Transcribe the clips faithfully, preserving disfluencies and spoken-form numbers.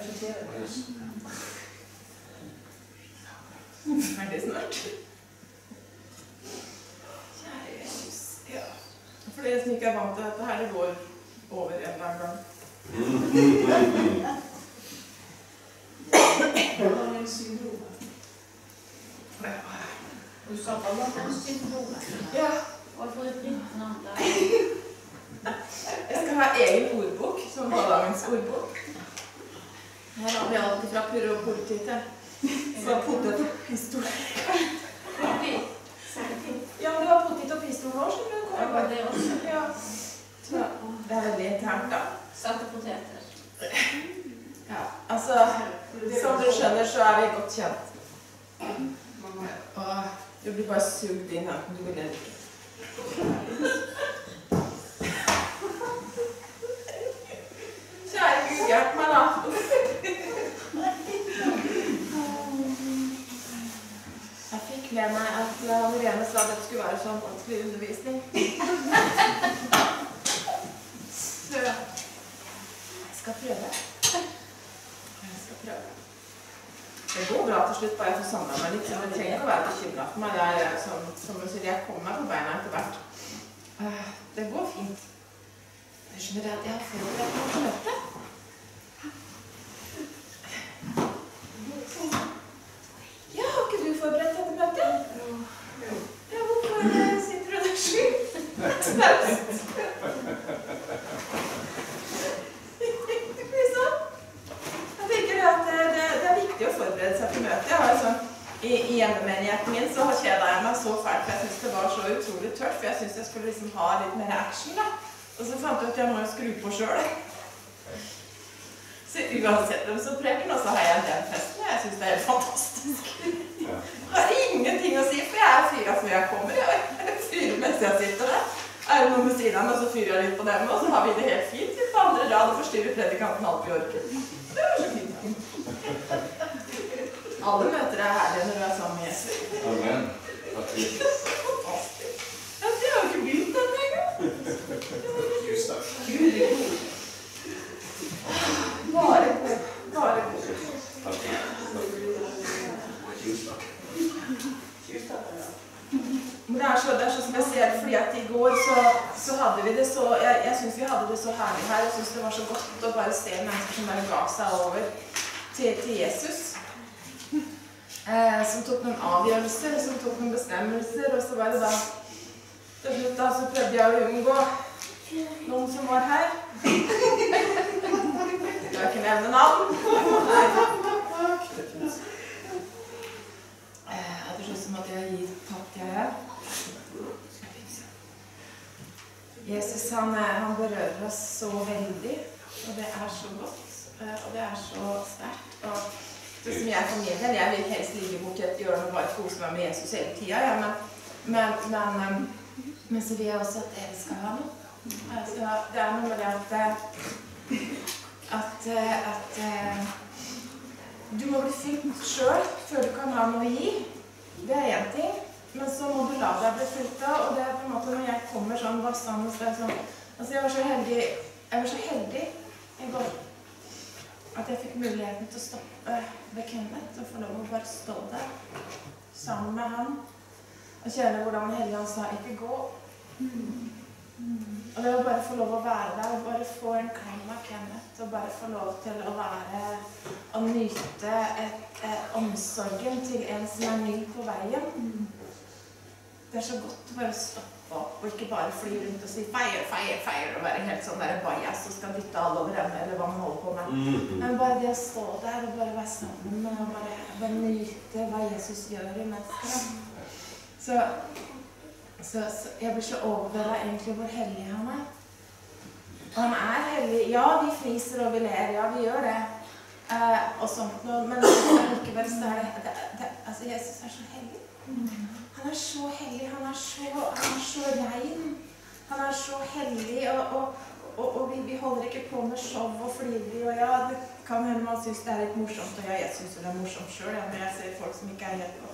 Ferdig snart. Kjære Jesus. Ja. For dere som ikke er vant til dette her, det går over en eller annen gang. Du sa balansesyndrom. Ja. Hvorfor er det navn der? Jeg skal ha egen ordbok, som Balangens ordbok. Her har vi alltid fra purre og politi til. Så potet og pistol. Ja, men du har potet og pistol også, skjønner du? Ja, det også. Ja. Så det er veldig internt, da. Salte poteter. Ja, altså, som du skjønner, så er vi godt kjent. Og du blir bare sugd inn, enten du vil eller ikke. Kjære Gud, hjelp meg da. Jeg fikk med meg at Marianne sa at det skulle være sånn vanskelig undervisning. Så jeg skal prøve. Jeg skal prøve. Det går bra til slutt, bare jeg får samlet meg litt, så jeg trenger ikke å være bekymret for meg. Det er som, som jeg sier, jeg kommer meg på beina etter hvert. Det går fint. Jeg skjønner at jeg har forberedt meg til møte. Ja, har ikke du forberedt deg til møte? Ja, hvorfor sitter du der slik? I, i hjemmemenigheten min så kjeda jeg meg så fælt, for jeg synes det var så utrolig tørt, for jeg synes jeg skulle liksom ha litt mer action da. Og så fant jeg at jeg må jo skru på selv. Så uansett hvem som preker nå, så har jeg den festen, og jeg synes det er helt fantastisk. Jeg har ingenting å si, for jeg er fyra før jeg kommer, jeg fyrer mens jeg sitter der. Er det noen ved siden av meg, så fyrer jeg litt på dem, og så har vi det helt fint. På andre rad og forstyrrer predikanten alt vi orker. Det var så fint. Alle møter er herlige når du er sammen med Jesus. Amen. Fantastisk. Ja, det har jo ikke begynt denne gang. Just det. Gud er god. Bare god. Bare god. Men det er så, det er så spesielt, fordi at i går så, så hadde vi det så, jeg, jeg synes vi hadde det så herlig her. Jeg synes det var så godt å bare se mennesker som bare ga seg over til, til Jesus. Eh, som tok noen avgjørelser, som tok noen bestemmelser, og så var det da til slutt da så prøvde jeg å unngå noen som var her. Jeg vil ikke nevne navn. Nei. Eh, det er som at jeg gir tatt jeg her. Jesus han, han berører oss så veldig, og det er så godt, og det er så sterkt. Og det som jeg for min del, jeg vil helst ligge bort til et hjørne og bare kose meg med Jesus hele tiden, ja, men, men, men, men så vil jeg også at dere skal ha noe. Altså, det er noe med det at, at, at du må bli fylt selv før du kan ha noe å gi. Det er en ting, men så må du la deg bli fylt av, og det er på en måte når jeg kommer sånn vassende, så det er sånn, altså jeg var så heldig, jeg var så heldig i går. At jeg fikk muligheten til å stoppe ved Kenneth og få lov å bare stå der sammen med han og kjenne hvordan Helligånd sa ikke gå. Og det var bare få lov å være der og bare få en klem av Kenneth og bare få lov til å være og nyte et, et, omsorgen til en som er ny på veien. Det er så godt å bare stoppe opp og ikke bare fly rundt og si feier, feier, feier og være helt sånn der bajas og skal dytte alle over ende eller hva man holder på med. Men bare det å stå der og bare være sammen med og bare, bare nyte hva Jesus gjør i mennesker. Så, så, så jeg blir så overveldet egentlig hvor hellig han er. Og han er hellig. Ja, vi friser og vi ler. Ja, vi gjør det. Eh, og sånt noe. Men likevel så er det, det, det altså Jesus er så hellig. Han er så hellig, han er så, han er så rein, han er så hellig, og, og, og, og vi, vi holder ikke på med show og flirer, og ja, det kan hende man synes det er litt morsomt, og ja, jeg synes det er morsomt selv, ja, men jeg ser folk som ikke er helt på.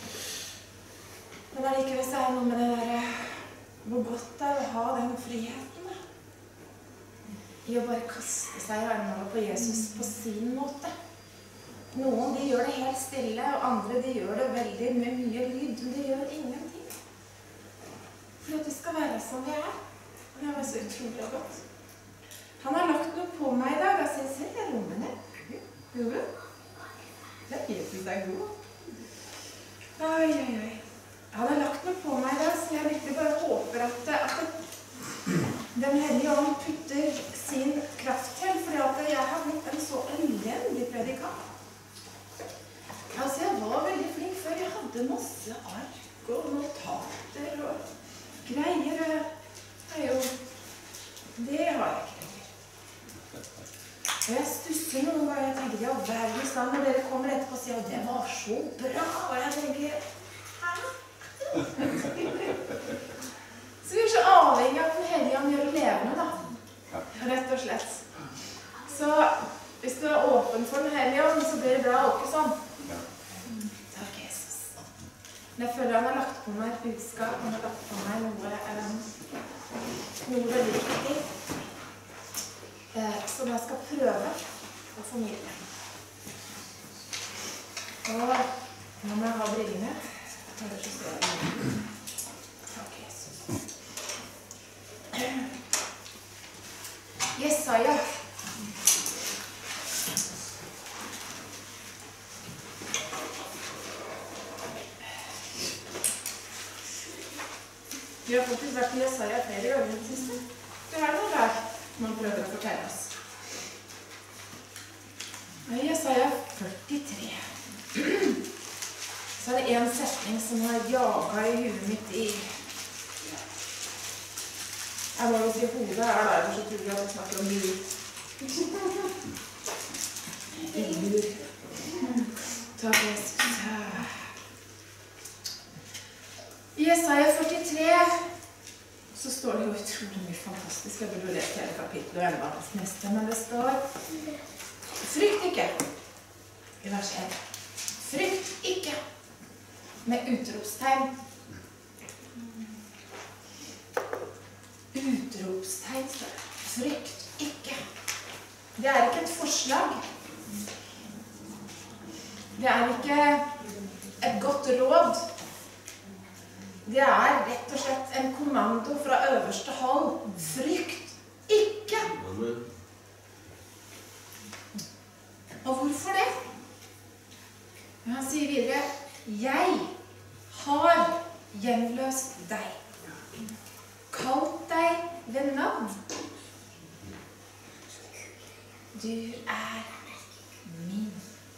Men allikevel så er det noe med det der, hvor godt det er å ha den friheten. i å bare kaste seg i armene på Jesus på sin måte. Noen de gjør det helt stille, og andre de gjør det veldig med mye lyd, men de gjør ingenting. For at det skal være som vi er. Og det var så utrolig godt. Han har lagt noe på meg i dag, og sier, se, det er rommene. Jo, det er Jesus er god. Oi, oi, oi. Han har lagt noe på meg i dag, så jeg virkelig bare håper at, at Den hellige ånd putter sin kraft til, fordi at jeg har blitt en så elendig predikant. Altså, jeg var veldig flink før. Jeg hadde masse ark og notater og greier. Det er jo... Det har jeg ikke. Og jeg stusser noen ganger. Jeg tenker, ja, verden stand, når dere kommer etterpå og sier, det var så bra. Og jeg tenker, hæ? Så vi er så avhengig av at den hellige ånd gjør levende, da. Rett og slett. Så hvis du er åpen for den hellige ånd, så blir det bra og ikke sånn. Takk, Jesus. Men jeg føler han har lagt på meg et budskap, han har lagt på meg noe, um, noe veldig viktig, eh, som jeg skal prøve å formidle. Og nå må jeg ha brillene. Ellers så ser jeg. Takk, Jesus. Jesaja. Vi har faktisk vært i Jesaja flere ganger i det siste. Det er noe der man prøver å fortelle oss. I Jesaja førtitre så er det en setning som har jaget i huet mitt i... Jeg må jo si hodet er der, for så tror jeg at jeg snakker om lur. I lur. Takk, Jesus. I Jesaja førtitre så står det jo utrolig mye fantastisk. Jeg burde lese hele kapitlet og enda neste, men det står frykt ikke i vers én. Frykt ikke med utropstegn. Utropstegn, står det. Frykt ikke. Det er ikke et forslag. Det er ikke et godt råd. Det er rett og slett en kommando fra øverste hold. Frykt ikke. Og hvorfor det? Han sier videre, jeg har gjenløst deg. Kalt deg ved navn. Du er min.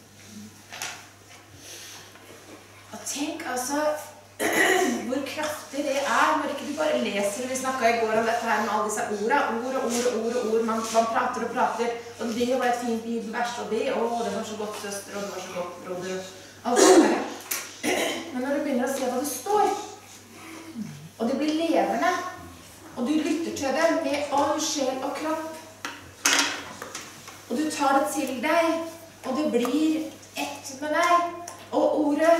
Og tenk altså hvor kraftig det er når ikke du bare leser. Vi snakket i går om dette her med alle disse ordene. Ord og ord og ord og ord. Man, man prater og prater. Og det blir jo bare et fint bibelvers å be. Å, det var så godt, søster, og det var så godt, broder. Alt det der. Men når du begynner å se hva det står, og det blir levende, og du lytter til det med all sjel og kropp, og du tar det til deg, og det blir ett med deg, og ordet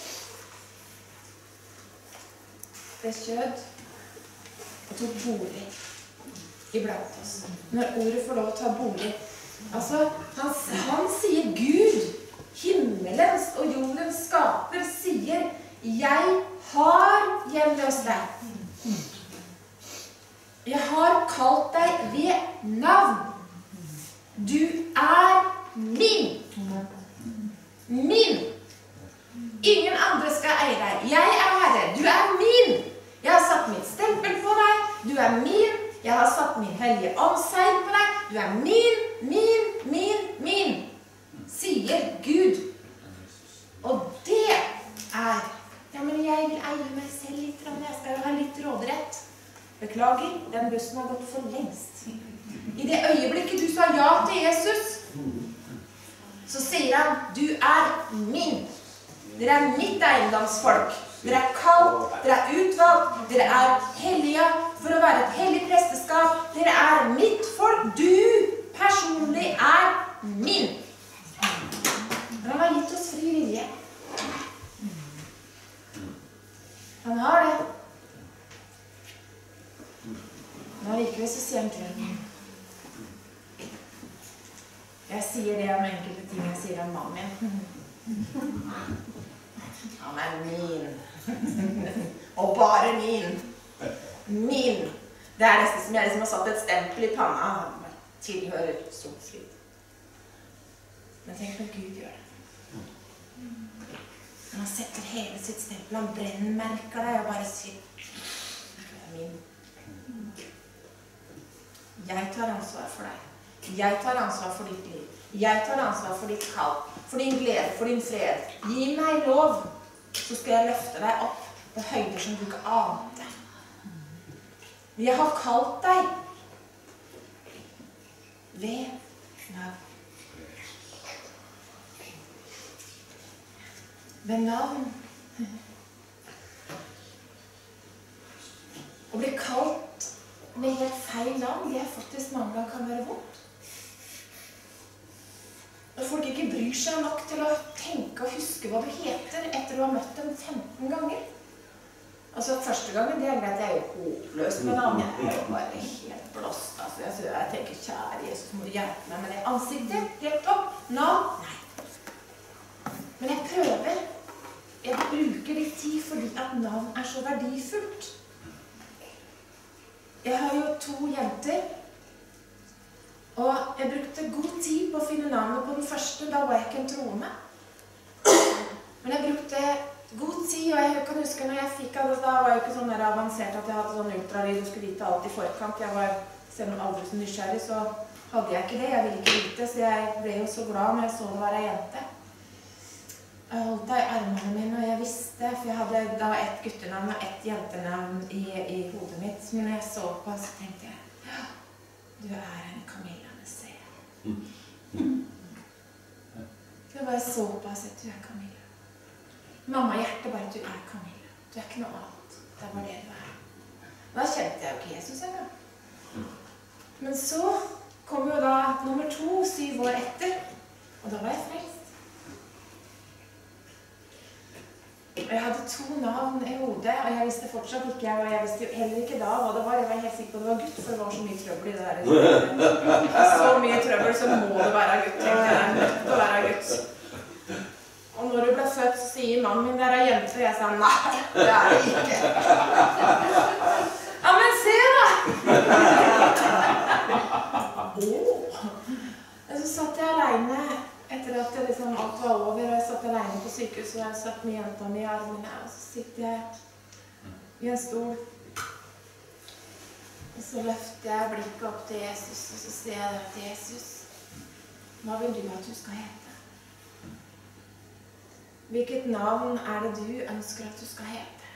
det kjød og tok bolig iblant oss. Når ordet får lov å ta bolig. Altså, han, han sier Gud, himmelens og jordens skaper, sier jeg har gjenløst deg. Jeg har kalt deg ved navn. Du er min. Min. Ingen andre skal eie deg. Jeg er Herre. Du er min. Jeg har satt mitt stempel på deg. Du er min. Jeg har satt min hellige åndsegn på deg. Du er min, min, min, min, sier Gud. Og det er, ja, men jeg vil eie meg selv litt, jeg skal jo ha litt råderett. Beklager, den bussen har gått for lengst. I det øyeblikket du sa ja til Jesus, så sier han, du er min. Dere er mitt eiendomsfolk. Dere er kalt, dere er utvalgt, dere er hellige for å være et hellig presteskap. Dere er mitt folk. Du personlig er min. Han har gitt oss fri vilje. Han har det. Men likevel så sier han til ham, om enkelte ting jeg sier om mannen min. Han er min. Og bare min. Min. Det er nesten som jeg liksom har satt et stempel i panna. Han tilhører Solfrid. Men tenk når Gud gjør det. Han setter hele sitt stempel, han brennmerker deg og bare sier, du er min. Jeg tar ansvar for deg. Jeg tar ansvar for ditt liv. Jeg tar ansvar for ditt kall, for din glede, for din fred. Gi meg lov, så skal jeg løfte deg opp på høyder som du ikke ante. Jeg har kalt deg ved navn. Ved navn. Å bli kalt med helt feil navn, det er faktisk mange ganger kan være vondt. Når folk ikke bryr seg nok til å tenke og huske hva du heter etter du har møtt dem femten ganger. Altså, første gangen, det er greit, jeg er jo håpløs med navn. Jeg er jo bare helt blåst. Altså, jeg, jeg tenker, kjære Jesus, må du hjelpe meg med det ansiktet? Helt opp. Navn? Nei. Men jeg prøver. Jeg bruker litt tid fordi at navn er så verdifullt. Jeg har jo to jenter, og jeg brukte god tid på å finne navnet på den første. Da var jeg ikke en troende. Men jeg brukte god tid, og jeg kan huske når jeg fikk av det, da var jeg ikke sånn der avansert at jeg hadde sånn ultralyd og skulle vite alt i forkant. Jeg var, selv om aldri så nysgjerrig, så hadde jeg ikke det. Jeg ville ikke vite, så jeg ble jo så glad når jeg så det var ei jente. Jeg holdt deg i armene mine, og jeg visste, for jeg hadde da ett guttenavn og ett jentenavn i, i hodet mitt. Men når jeg så på, så tenkte jeg, ja, du er en Camilla Nesea. Det var jeg så på, og sa, du er Camilla. Mamma hjertet bare, du er Camilla. Du er ikke noe annet. Det var det du er. Da kjente jeg jo ikke Jesus engang. Men så kom jo da nummer to, syv år etter, og da var jeg frelst. Jeg hadde to navn i hodet, og jeg visste fortsatt ikke, og jeg visste jo heller ikke da hva det var. Jeg var helt sikker på det var gutt, for det var så mye trøbbel i det der. Så mye trøbbel, så må det være gutt, tenkte jeg. Det må være gutt. Og når du ble født, så sier mannen min, der er jente, og jeg sa, nei, det er det ikke. Ja, men se da! Åh! Og så satt jeg alene, etter at det liksom alt var over, og jeg satt alene på sykehuset, og jeg satt med jenta mi i armene, og så sitter jeg i en stol. Og så løfter jeg blikket opp til Jesus, og så sier jeg til Jesus, hva vil du at du skal hete? Hvilket navn er det du ønsker at du skal hete?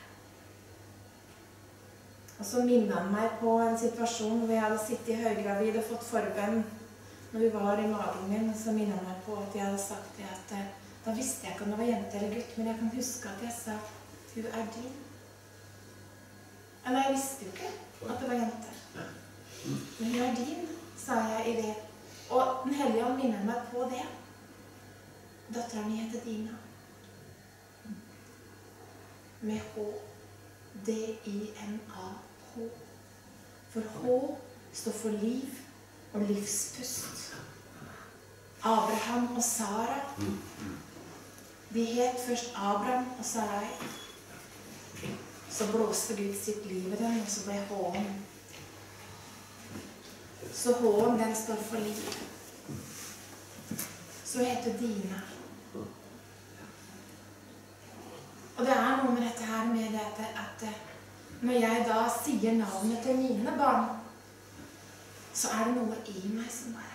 Og så minnet han meg på en situasjon hvor jeg hadde sittet i høygravid og fått forbønn når vi var i magen min, så minnet han meg på at jeg hadde sagt det at da visste jeg ikke om det var jente eller gutt, men jeg kan huske at jeg sa, du er din. Men jeg visste jo ikke at det var jente. Men du er din, sa jeg i det. Og den hellige ånd minnet meg på det. Datteren min heter Dina. Med H. D I N A H. For H står for liv og livspust. Abraham og Sara. De het først Abraham og Sarai. Så blåste Gud sitt liv i dem, og så ble H-en. Så H-en, den står for liv. Så heter Dina. Og det er noe med dette her med det at når jeg da sier navnet til mine barn, så er det noe i meg som bare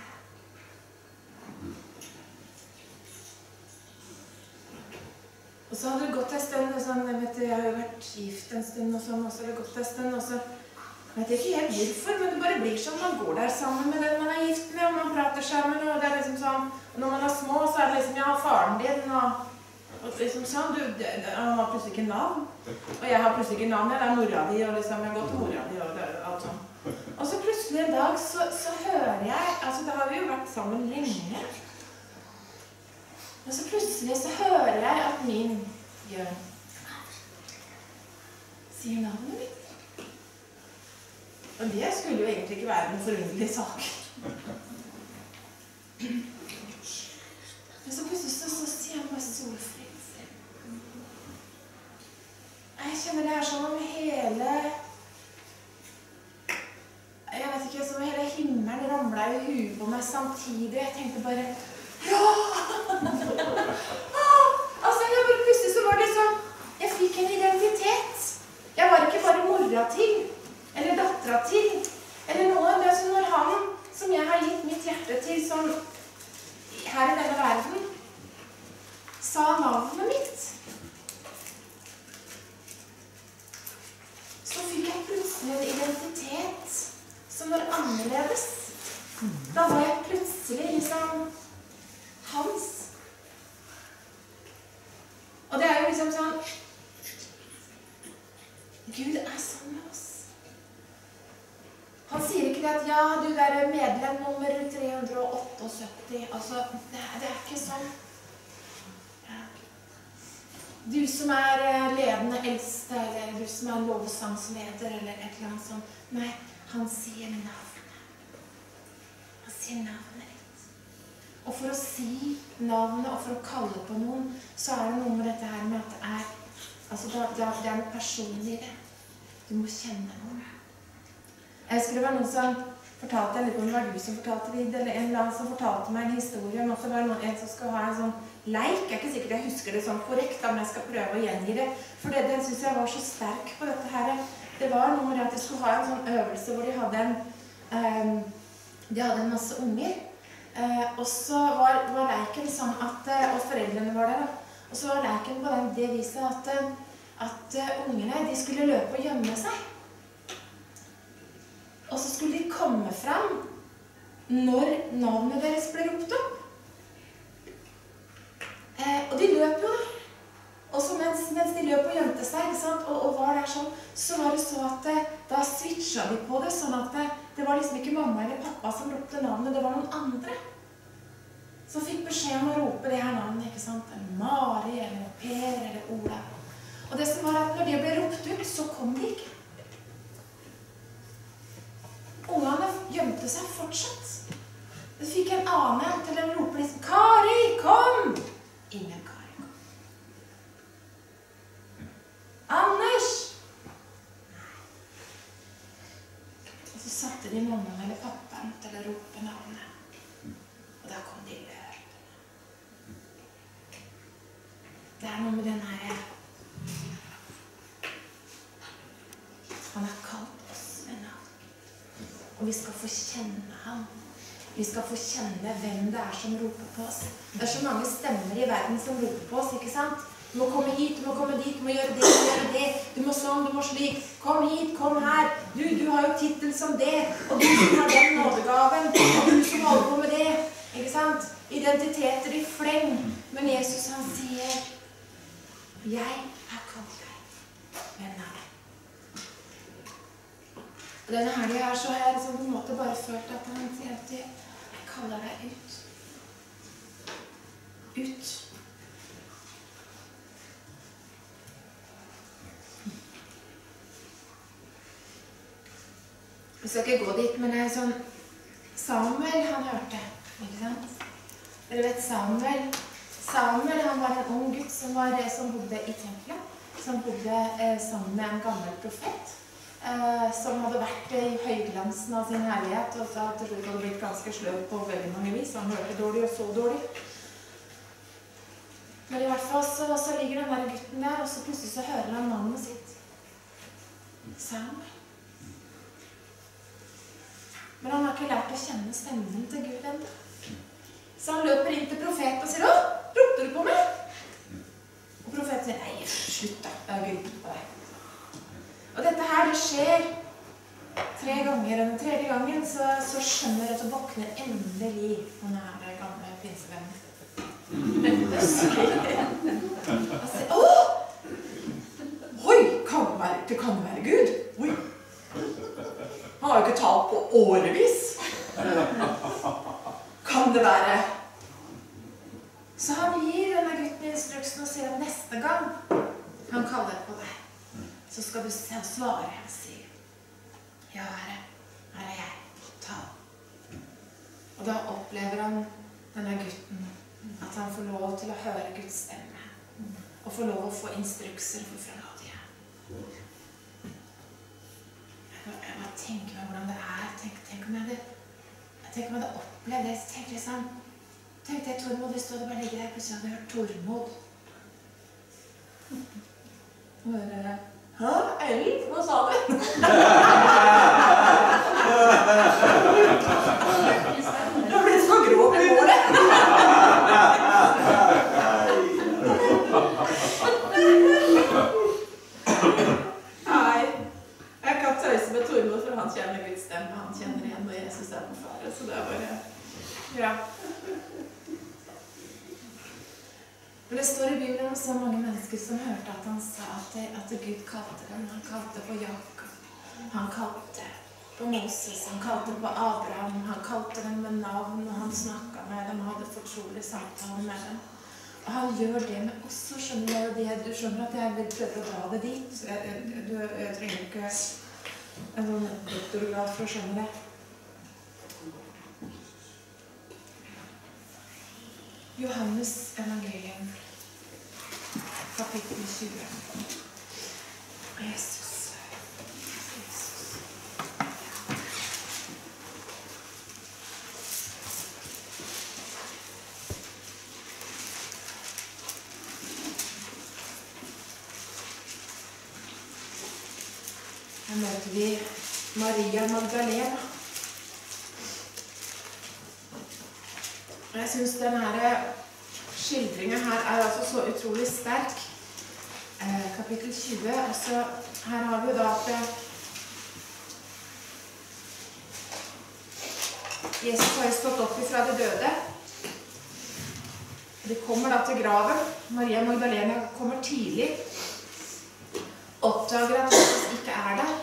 Og så hadde det gått en stund, og sånn, jeg vet, jeg har jo vært gift en stund, og sånn, og så hadde det gått en stund, og så vet jeg ikke helt hvorfor, men det bare blir sånn, man går der sammen med den man er gift med, og man prater sammen, og det er liksom sånn, og når man er små, så er det liksom, ja, faren din, og, og liksom sånn, du, det, han har plutselig ikke navn, og jeg har plutselig ikke navn, det er mora di, og liksom, jeg har gått til mora di, og det er alt sånn. Og så plutselig en dag, så, så hører jeg, altså da har vi jo vært sammen lenge, og så plutselig så hører jeg at min Jørn sier navnet mitt. Og det skulle jo egentlig ikke være en forunderlig sak. så plutselig så, så sier han bare Solfrid. Jeg kjenner det her som om hele, jeg vet ikke, som om hele himmelen ramlet i huet på meg samtidig. Jeg tenkte bare, ja! Ah, altså, jeg bare plutselig så var det sånn, jeg fikk en identitet. Jeg var ikke bare mora til, eller dattera til, eller noe. Det er som når han, som jeg har gitt mitt hjerte til, som her i denne verden, sa navnet mitt. Så fikk jeg plutselig en identitet som var annerledes. Da var jeg plutselig liksom hans. Og det er jo liksom sånn, Gud er sånn med oss. Han sier ikke det at, ja, du der er medlem nummer tre hundre syttiåtte, altså, det er, det er ikke sånn. Ja. Du som er ledende eldste, eller du som er lovsangsleder, eller et eller annet sånt. Nei, han sier navnet. Han sier navnet ditt. Og for å si navnet, og for å kalle på noen, så er det noe med dette her med at det er, altså det er, det er noe personlig i det. Du må kjenne noen. Jeg husker det var noen som fortalte, jeg lurer på om det var du som fortalte det, eller en eller annen som fortalte meg en historie om at det var noen, en som skal ha en sånn leik. Jeg er ikke sikkert jeg husker det sånn korrekt, da, men jeg skal prøve å gjengi det. For det, den synes jeg var så sterk på dette her. Det var noe med at de skulle ha en sånn øvelse hvor de hadde en, um, de hadde en masse unger. Uh, og så var, var leiken sånn at, uh, og foreldrene var der da, og så var leiken på den, det viset at, uh, at uh, ungene, de skulle løpe og gjemme seg. Og så skulle de komme frem når navnet deres ble ropt opp. Eh, og de løp jo da. Og så mens, mens de løp og gjemte seg, ikke sant? Og, og var der sånn, så var det så at eh, da switcha de på det, sånn at det, det var liksom ikke mamma eller pappa som ropte navnet, det var noen andre. Som fikk beskjed om å rope det her navnet, ikke sant? Mari, eller Per, eller Ola. Og det som var at når de ble ropt ut, så kom de ikke. Ungene gjemte seg fortsatt. Det fikk en annen til å rope liksom, Kari, kom! Ingen Kari kom. Anders! Og så satte de mammaen eller pappaen til å rope navnet. Og da kom de løpende. Det er noe med den her. Han har kalt oss med navn. Og vi skal få kjenne ham. Vi skal få kjenne hvem det er som roper på oss. Det er så mange stemmer i verden som roper på oss, ikke sant? Du må komme hit, du må komme dit, du må gjøre det, du må gjøre det. Du må sånn, du må slik. Kom hit, kom her. Du, du har jo titel som det. Og du som har den nådegaven. Og du som holder på med det. Ikke sant? Identiteter i fleng. Men Jesus han sier, jeg har kalt deg med navn. Og denne helgen her så har jeg liksom på en måte bare følt at han sier at jeg kaller deg ut. Ut. Vi skal ikke gå dit, men det er sånn Samuel han hørte, ikke sant? Dere vet Samuel. Samuel han var en ung gutt som, var, som bodde i tempelet, som bodde eh, sammen med en gammel profet. Eh, som hadde vært i høyglansen av sin herlighet, og så til slutt hadde blitt ganske sløv på veldig mange vis. Han hørte dårlig og så dårlig. Men i hvert fall så, så ligger den der gutten der, og så plutselig så hører han navnet sitt. Samuel. Men han har ikke lært å kjenne stemmen til Gud enda. Så han løper inn til profeten og sier, «Å, ropte du på meg?» Og profeten sier, «Nei, slutt da, jeg har grypt på deg.» Og dette her, det skjer tre ganger, og den tredje gangen så, så skjønner jeg at det våkner endelig den her gamle pinsevennen. Og sier, åh! Oi, kan det være, det kan være Gud? Oi! Han har jo ikke talt på årevis. Kan det være? Så han gir denne gutten instruksen og sier at neste gang han kaller på deg, så skal du svare og si, ja, herre, her er jeg, ta. Og da opplever han denne gutten At han får lov til å høre Guds stemme. Og får lov å få instrukser for fremtiden. Jeg må tenke meg hvordan det er. Tenk, tenk om jeg hadde, tenk om jeg hadde opplevd det. Tenk liksom, tenk det Tormod, hvis du hadde bare ligget der, plutselig hadde jeg hørt Tormod. Og bare, hæ, Ellen, hva sa du? Du har blitt så grov i håret. Nei, jeg kan tøyse med Tormod, for han kjenner Guds stemme. Han kjenner igjen når Jesus er på fare, så det er bare, ja. Men det står i Bibelen om så mange mennesker som hørte at han sa at, det, at Gud kalte dem. Han kalte på Jakob, han kalte på Moses, han kalte på Abraham, han kalte dem med navn, og han snakket med dem, og hadde fortrolig samtale med dem. Og han gjør det med oss, så skjønner jeg det. Du skjønner at jeg vil prøve å dra det dit. Jeg, jeg, du, jeg trenger ikke en sånn doktorgrad for å skjønne det. Johannes evangelium, kapittel tjue. Jesus. Jesus. Her møter vi Maria Magdalena. Jeg synes denne skildringen her er altså så utrolig sterk. Eh, kapittel tjue, altså her har vi jo da at Jesus har jo stått opp ifra de døde. De kommer da til graven. Maria Magdalena kommer tidlig. Oppdager at Jesus ikke er der.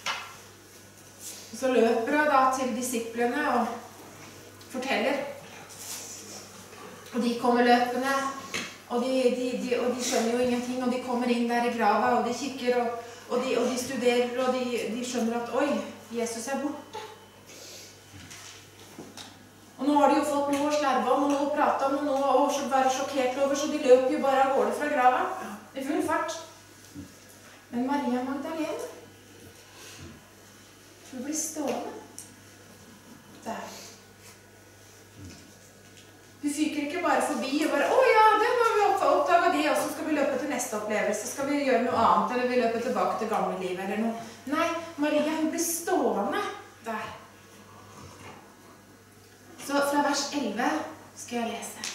Så løper hun da til disiplene og forteller. Og de kommer løpende, og de, de, de, og de skjønner jo ingenting, og de kommer inn der i grava, og de kikker, og, og, de, og de studerer, og de, de skjønner at, oi, Jesus er borte. Og nå har de jo fått noe å slerve om, og noe å prate om, og noe å være sjokkert over, så de løper jo bare av gårde fra grava, i full fart. Men Maria Magdalena, hun blir stående der. Hun fyker ikke bare forbi og bare, å ja, det må vi oppdage det, og så skal vi løpe til neste opplevelse, skal vi gjøre noe annet, eller vi løper tilbake til gamle liv, eller noe. Nei, Maria, hun blir stående der. Så fra vers elleve skal jeg lese.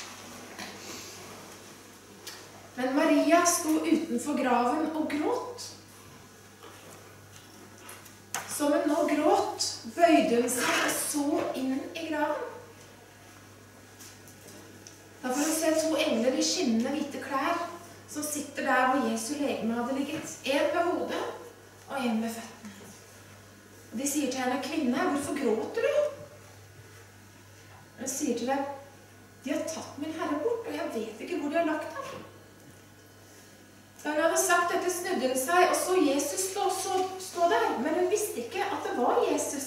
Men Maria sto utenfor graven og gråt. Som hun nå gråt, bøyde hun seg og så inn i graven. Da får du se to engler i skinnende hvite klær som sitter der hvor Jesu legeme hadde ligget. En ved hodet og en ved føttene. Og de sier til henne, kvinne, hvorfor gråter du? Og de sier til dem, de har tatt min herre bort, og jeg vet ikke hvor de har lagt ham. Da hun hadde sagt dette, snudde hun seg og så Jesus stå, så, stå der, men hun visste ikke at det var Jesus.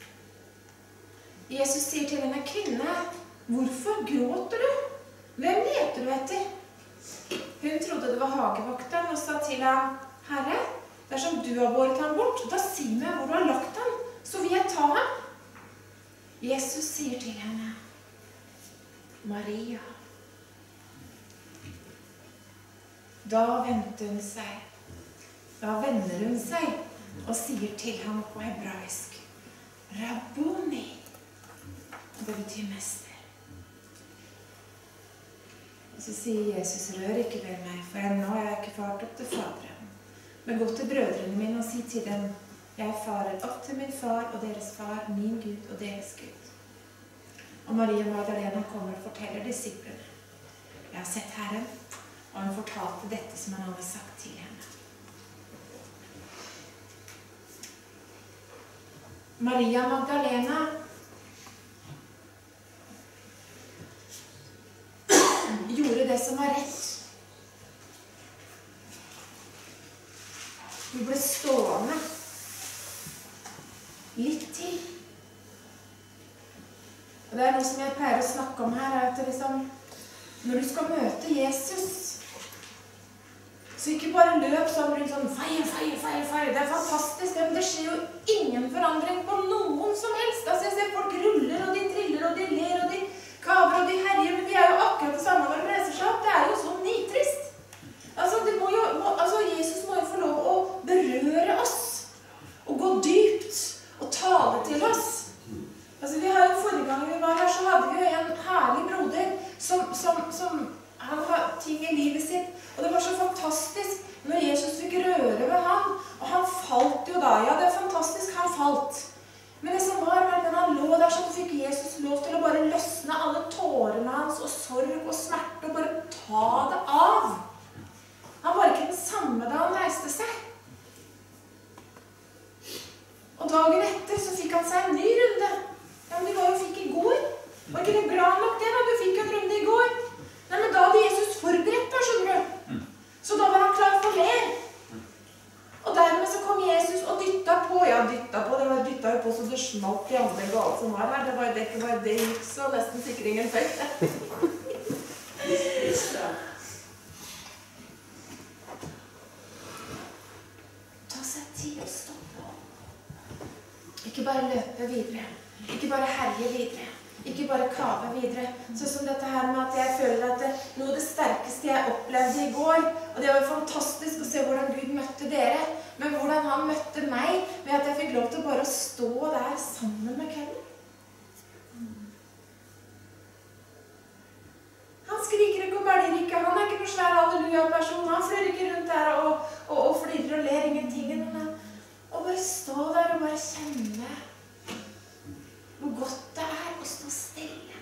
Jesus sier til henne, kvinne, hvorfor gråter du? Hvem leter du etter? Hun trodde det var hagevokteren og sa til ham, Herre, dersom du har båret ham bort, da si meg hvor du har lagt ham, så vil jeg ta ham. Jesus sier til henne, Maria. Da venter hun seg, da vender hun seg og sier til ham på hebraisk, Rabboni. Det betyr mester. Og så sier Jesus, rør ikke ved meg, for ennå har jeg ikke fart opp til Faderen. Men gå til brødrene mine og si til dem, jeg farer opp til min far og deres far, min Gud og deres Gud. Og Maria Magdalena kommer og forteller disiplene. Jeg har sett Herren, og han fortalte dette som han hadde sagt til henne. Maria Magdalena gjorde det som var rett. Hun ble stående litt til. Og det er noe som jeg pleier å snakke om her, er at det liksom, når du skal møte Jesus, så ikke bare løp sånn rundt sånn, feir, feir, feir, feir. Det er fantastisk, men det skjer jo ingen forandring på noen som helst. Altså, jeg ser folk ruller, og de triller, og de ler, og de kaver, og de herjer, men de er jo akkurat det samme når de reiser seg opp. Det er jo så nitrist. Altså, det må jo, må, altså, Jesus må jo få lov å berøre oss, og gå dypt, og tale til oss. Altså, vi har jo forrige gang vi var her, så hadde vi jo en herlig broder, som, som, som han har ting i livet sitt, og det var så fantastisk når Jesus fikk røre ved han, og han falt jo da. Ja, det er fantastisk, han falt. Men det som var, var at han lå der, så fikk Jesus lov til å bare løsne alle tårene hans, og sorg og smerte, og bare ta det av. Han var ikke den samme da han reiste seg. Og dagen etter så fikk han seg en ny runde. Ja, men det var jo fikk i går. Var ikke det glad nok det da? Du fikk en runde i går. Nei, men da hadde Jesus forberedt deg, skjønner du. Så da var han klar for mer. Og dermed så kom Jesus og dytta på. Ja, dytta på. Det var dytta jo på så det smalt i andre gale som var her. Det var det ikke bare det gikk så nesten sikringen føyt. Ta seg tid og stoppe opp. Ikke bare løpe videre. Ikke bare herje videre. Ikke bare kave videre. Sånn som dette her med at jeg føler at det, noe av det sterkeste jeg opplevde i går, og det var fantastisk å se hvordan Gud møtte dere, men hvordan han møtte meg ved at jeg fikk lov til bare å stå der sammen med Kevin. Han skriker ikke og bælger ikke, han er ikke noen svær halleluja-person, han flyr ikke rundt der og, og, og flirer og ler ingenting, men å bare stå der og bare kjenne hvor godt det er å stå stille.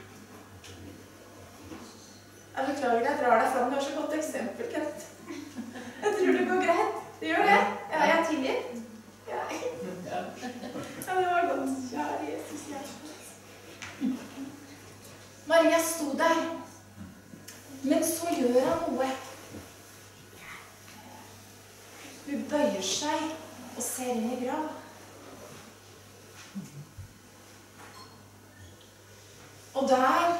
Jeg beklager deg, jeg drar deg fram. Du har så godt eksempel, Kent. Jeg tror det går greit. Du gjør det? Ja, jeg tilgir. Ja. Ja, det var godt. Kjære Jesus, jeg. Maria sto der. Men så gjør han noe. Hun bøyer seg og ser inn i grav. Og der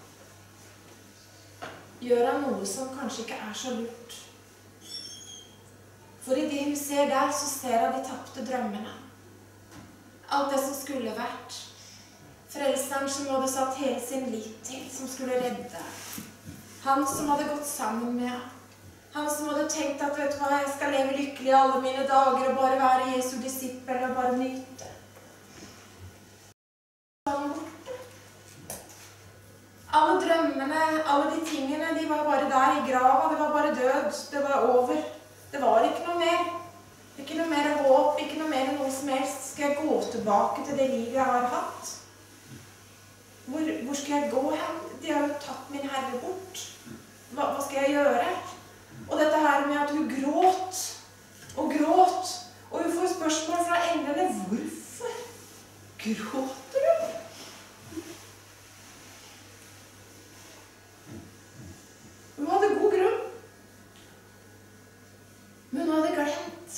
gjør han noe som kanskje ikke er så lurt. For i det hun ser der, så ser hun de tapte drømmene. Alt det som skulle vært. Frelseren som hadde satt hele sin lit til, som skulle redde. Han som hadde gått sammen med ham. Han som hadde tenkt at, vet du hva, jeg skal leve lykkelig i alle mine dager og bare være Jesu disippel og bare nyte. Alle drømmene, alle de tingene, de var bare der i grava. Det var bare død. Det var over. Det var ikke noe mer. Ikke noe mer håp, ikke noe mer noe som helst. Skal jeg gå tilbake til det livet jeg har hatt? Hvor, hvor skal jeg gå hen? De har jo tatt min herre bort. Hva, hva skal jeg gjøre? Og dette her med at hun gråt og gråt. Og hun får spørsmål fra englene. Hvorfor gråter du? Hun hadde god grunn. Men hun hadde glemt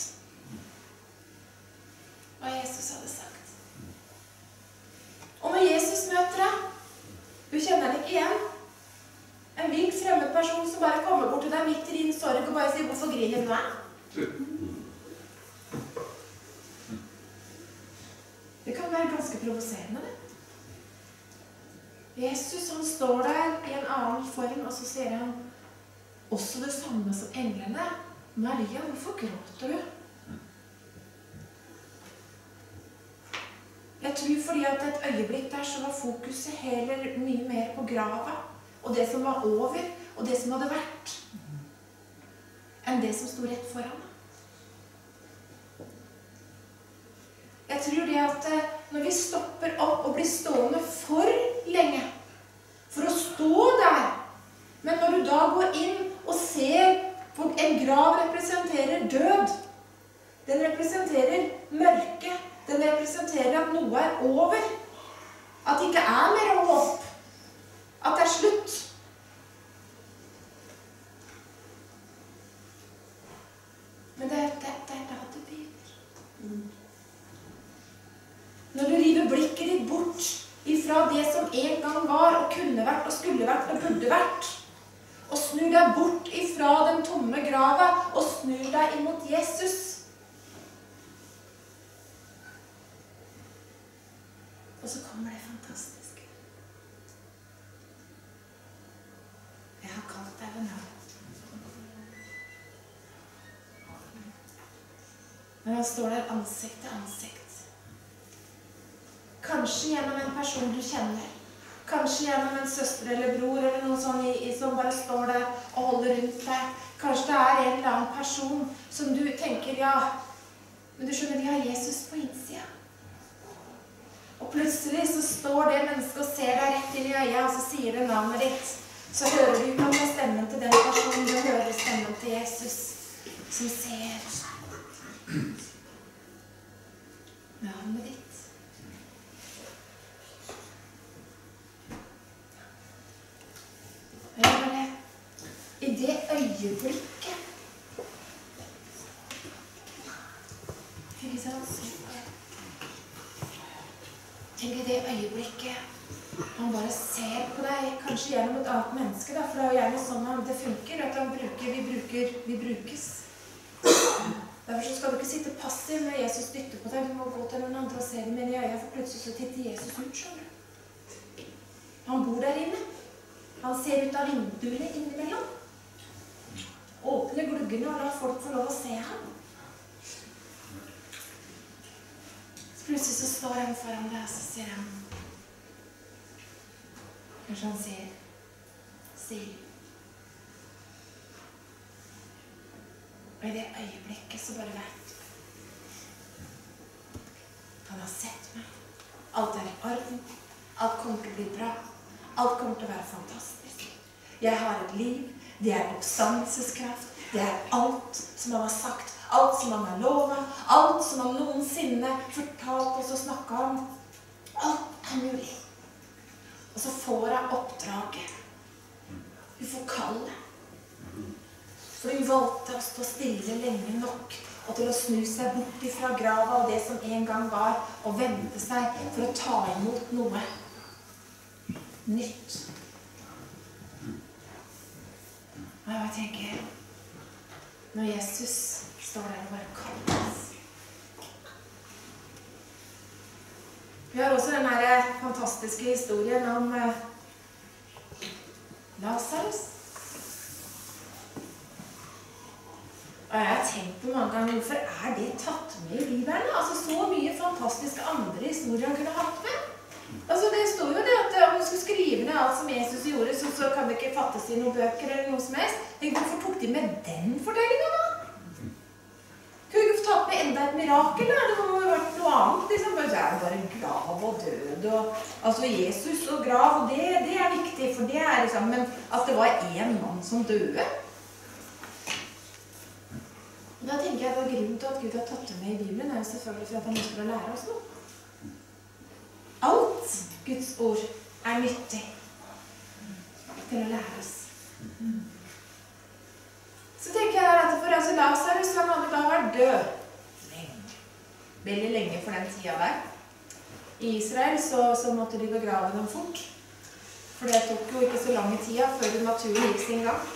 hva Jesus hadde sagt. Og når Jesus møter deg, du kjenner den ikke igjen. En vilt fremmed person som bare kommer bort til deg midt i din sorg og bare sier, hvorfor griner du meg? Det kan være ganske provoserende, det. Jesus, han står der i en annen form, og så sier han også det samme som englene. Maria, hvorfor gråter du? Jeg tror fordi at et øyeblikk der så var fokuset heller mye mer på grava, og det som var over, og det som hadde vært, enn det som sto rett foran. Jeg tror det at når vi stopper opp og blir stående for lenge, for å stå der, men når du da går inn og ser på en grav representerer død, den representerer mørke, den representerer at noe er over, at det ikke er mer håp, at det er slutt. Men det er, det, det er da det begynner. Når du river blikket ditt bort ifra det som en gang var, og kunne vært, og skulle vært, og burde vært, snur deg bort ifra den tomme grava og snur deg imot Jesus. Og så kommer det fantastiske. Jeg har kalt deg ved navn. Men han står der ansikt til ansikt. Kanskje gjennom en person du kjenner. Kanskje gjennom en søster eller bror eller noen sånn i, i, som bare står der og holder rundt deg. Kanskje det er en eller annen person som du tenker, ja, men du skjønner, de har Jesus på innsida. Og plutselig så står det mennesket og ser deg rett inn i øya, og så sier det navnet ditt. Så hører du ikke om det er stemmen til den personen, du hører stemmen til Jesus, som ser navnet ditt. I det øyeblikket Tenk i det øyeblikket han bare ser på deg, kanskje gjennom et annet menneske, da, for det er jo gjerne sånn det funker, at han bruker, vi bruker, vi brukes. Derfor så skal du ikke sitte passiv når Jesus dytter på deg, du må gå til noen andre og se dem inn i øya, for plutselig så titter Jesus ut, skjønner du. Han bor der inne. Han ser ut av vinduene innimellom. Åpne gluggene og la folk få lov å se ham. Så plutselig så står han foran deg, og så sier han, kanskje han sier, sier. Og i det øyeblikket så bare vet du. Han har sett meg. Alt er i orden. Alt kommer til å bli bra. Alt kommer til å være fantastisk. Jeg har et liv. Det er oppstandelseskraft. Det er alt som han har sagt. Alt som han har lovet. Alt som han noensinne fortalt oss og snakket om. Alt er mulig. Og så får jeg oppdraget. Du får kallet. For hun valgte å stå stille lenge nok og til å snu seg bort ifra grava og det som en gang var, og vente seg for å ta imot noe nytt. Og jeg tenker, når Jesus står der og bare kalles. Vi har også den her fantastiske historien om Lazarus. Og jeg har tenkt på mange ganger, hvorfor er det tatt med i Bibelen? Altså så mye fantastiske andre historier han kunne hatt med. Altså det står jo det at om du skulle skrive ned alt som Jesus gjorde, så, så kan det ikke fattes i noen bøker eller noe som helst. Tenk, hvorfor tok de med den fortellingen da? Kunne du ikke få tatt med enda et mirakel da? Det må jo ha vært noe annet, liksom. Så er det bare grav og død og... Altså Jesus og grav, og det, det er viktig, for det er liksom... Men at det var en mann som døde... Da tenker jeg at grunnen til at Gud har tatt det med i Bibelen er jo selvfølgelig for at han ønsker å lære oss noe. Alt Guds ord er nyttig til å lære oss. Så tenker jeg at for altså Lazarus, han hadde da vært død lenge. Veldig lenge for den tida der. I Israel så, så måtte de begrave dem fort. For det tok jo ikke så lange tida før det naturen gikk sin gang.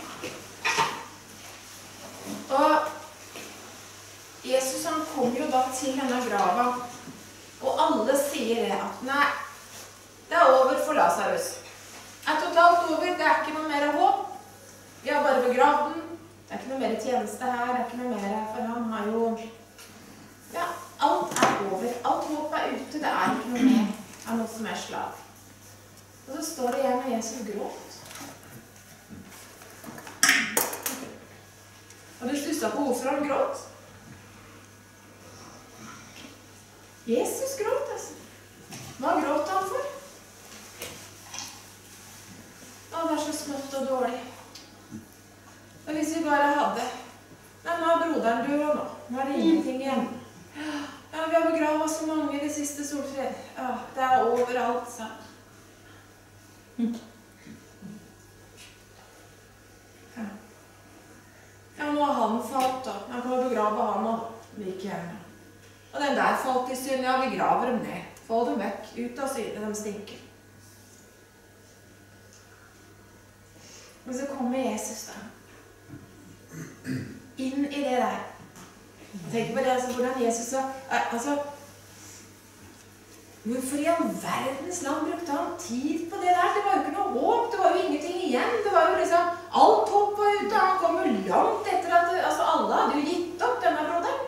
Og Jesus han kom jo da til denne grava, og alle sier det at nei, det er over for Lazarus. Det er totalt over, det er ikke noe mer håp. Vi har bare begravd den. Det er ikke noe mer tjeneste her, det er ikke noe mer, for han har jo... Ja, alt er over. Alt håp er ute, det er ikke noe mer av noe som er slag. Og så står det igjen når Jesus gråt. Har du stusset på hvorfor han gråt? Jesus gråt, altså. Hva gråt han for? Å, det er så smått og dårlig. Og hvis vi bare hadde... Nei, nå er broderen død nå. Nå er det ingenting igjen. Ja, vi har begravet så mange i det siste solfred. Ja, det er overalt, sa han. Ja. Ja, nå har han falt, da. Jeg kan begrave han og like gjerne. Og den der falt i synd, ja, vi graver dem ned. Få dem vekk, ut av synet, de stinker. Men så kommer Jesus da. Inn i det der. Tenk på det, altså, hvordan Jesus sa, altså, hvorfor i all verdens land brukte han tid på det der? Det var jo ikke noe håp, det var jo ingenting igjen. Det var jo liksom, alt håp var ute, han kom jo langt etter at, altså alle hadde jo gitt opp denne broderen.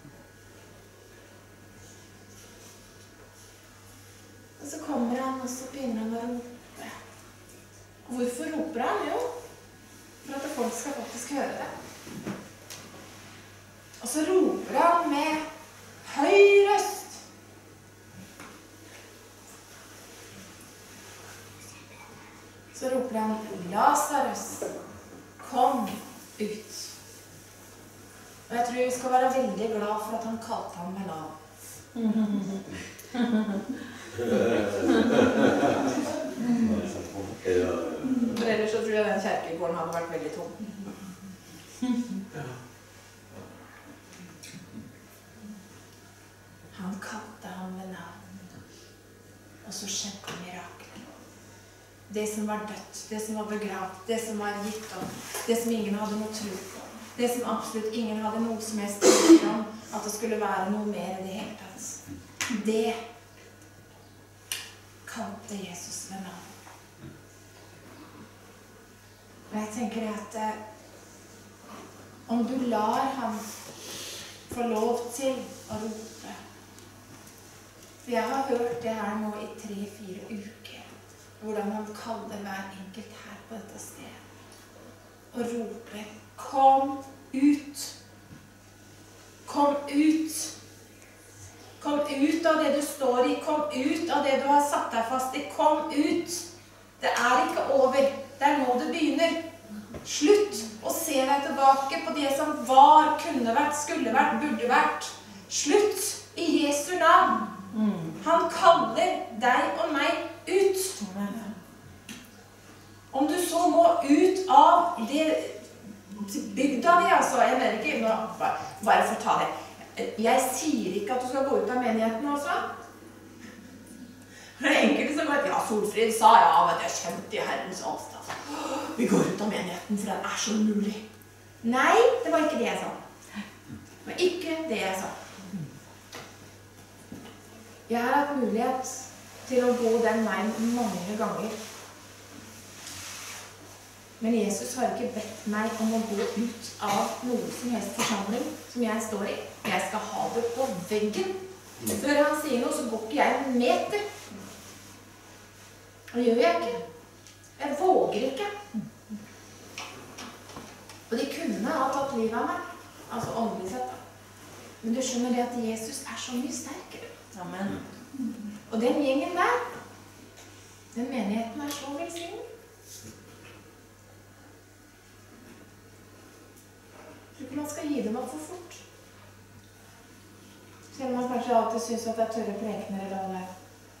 Og så kommer han, og så begynner han å rope. Hvorfor roper han? Jo, for at folk skal faktisk høre det. Og så roper han med høy røst. Så roper han, Lazarus, kom ut. Og jeg tror vi skal være veldig glad for at han kalte ham med lav. For ellers så tror jeg den kjerkegården hadde vært veldig tom. Han kalte ham med navn. Og så skjedde mirakler. Det som var dødt, det som var begravd, det som var gitt opp, det som ingen hadde noe tro på, det som absolutt ingen hadde noe som helst tro om, at det skulle være noe mer i det hele tatt. Det kalte Jesus med navn. Og jeg tenker at eh, om du lar ham få lov til å rope. For jeg har hørt det her nå i tre-fire uker, hvordan han kaller hver enkelt her på dette stedet. Og roper, kom ut! Kom ut! Kom ut av det du står i, kom ut av det du har satt deg fast i, kom ut! Det er ikke over, det er nå det begynner. Slutt å se deg tilbake på det som var, kunne vært, skulle vært, burde vært. Slutt i Jesu navn. Han kaller deg og meg ut. Om du så må ut av det bygda di, altså, jeg mener ikke, nå, bare for å ta det. Jeg sier ikke at du skal gå ut av menigheten også. Det er enkelte som vet, ja, Solfrid sa, ja, vet jeg kjente i Herrens avstand. Vi går ut av menigheten, for den er så umulig. Nei, det var ikke det jeg sa. Det var ikke det jeg sa. Jeg har hatt mulighet til å gå den veien mange ganger. Men Jesus har ikke bedt meg om å gå ut av noe som helst forsamling som jeg står i. Jeg skal ha det på veggen. Før han sier noe, så går ikke jeg en meter. Og det gjør jeg ikke. Jeg våger ikke. Og de kunne ha tatt livet av meg. Altså åndelig sett da. Men du skjønner det at Jesus er så mye sterkere. Amen. Og den gjengen der, den menigheten er så velsignet. Jeg tror ikke man skal gi dem opp for fort. Selv om man kanskje alltid synes at det er tørre prekener eller hva det er.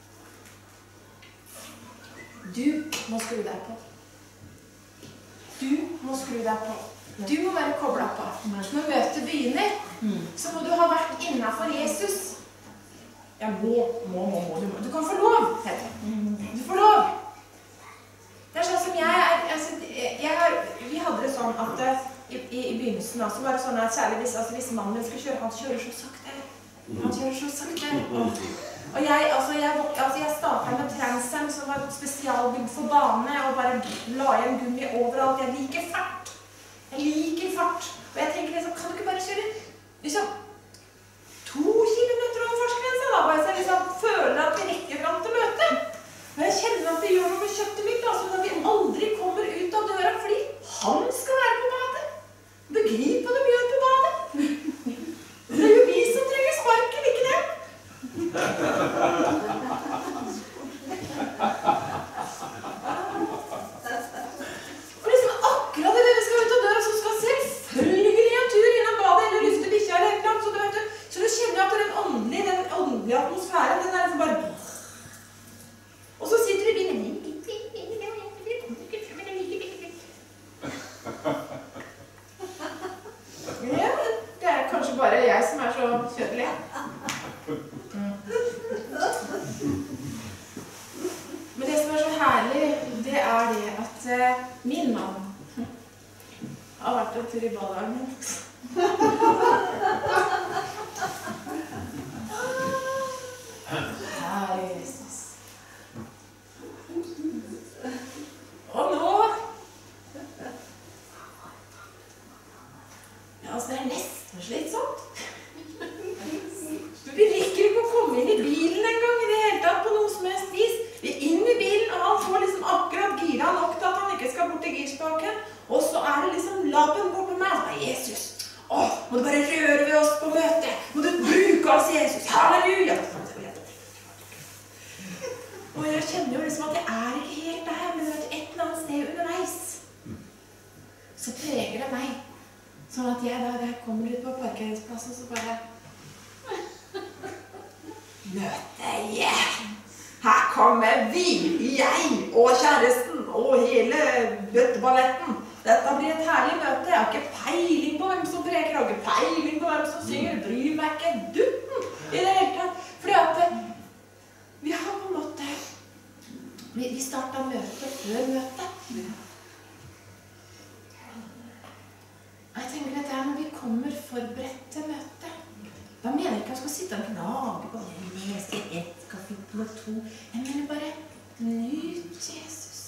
Du må skru deg på. Du må skru deg på. Du må være koblet på. Når møtet begynner, så må du ha vært innenfor Jesus. Ja, må, må, må, må. Du, du kan få lov, heter det. Du får lov. Det er sånn som jeg er, altså, jeg har, vi hadde det sånn at i, i, i begynnelsen da, så var det sånn at særlig hvis, altså, hvis mannen skulle kjøre, han kjører så sakte. Han kjører så sakte. Og, og jeg, altså, jeg, altså, jeg startet med transem som var spesialbygd for bane, og bare la igjen gummi overalt. Jeg liker fart. Jeg liker fart. Og jeg tenker liksom, kan du ikke bare kjøre, liksom, to kilometer over fartsgrensa da, bare så jeg liksom føler at vi rekker fram til møtet. Men jeg kjenner at det gjør noe med kjøttet mitt, altså når vi aldri kommer ut av døra, fordi han skal være på badet. Begrip hva de gjør på badet. Det er jo vi som trenger sparken, ikke det? Og liksom akkurat det vi skal ut av døra, så skal selvfølgelig en tur innom badet, eller lufte bikkja eller et eller annet, så du vet du, så du kjenner at den åndelige, den åndelige atmosfæren, den er liksom bare... Og så sitter du i bilen. Ja, det er kanskje bare jeg som er så kjødelig. Men det som er så herlig, det er det at min mann, nesten slitsomt. Vi rekker ikke å komme inn i bilen en gang i det hele tatt på noe som helst vis. Vi er inn i bilen, og han får liksom akkurat gira nok til at han ikke skal bort til girspaken. Og så er det liksom labben bort på meg. Så bare, Jesus, åh, må du bare røre ved oss på møtet. Må du bruke oss, Jesus. Halleluja. Og jeg kjenner jo liksom at jeg er ikke helt der, men vet du, et eller annet sted underveis, så preger det meg. Sånn at jeg da, da jeg kommer ut på parkeringsplassen, så bare møte igjen. Her kommer vi, jeg og kjæresten og hele bøtteballetten. Dette blir et herlig møte. Jeg har ikke peiling på hvem som preker, jeg har ikke peiling på hvem som synger. Bryr meg ikke dutten i det hele tatt. Fordi at vi har på en måte, vi, vi startet møtet før møtet. Jeg tenker at det er når vi kommer forberedt til møtet. Da mener jeg ikke at jeg skal sitte og gnage på det. Jeg skal ett kapittel og to. Jeg mener bare, nyt Jesus.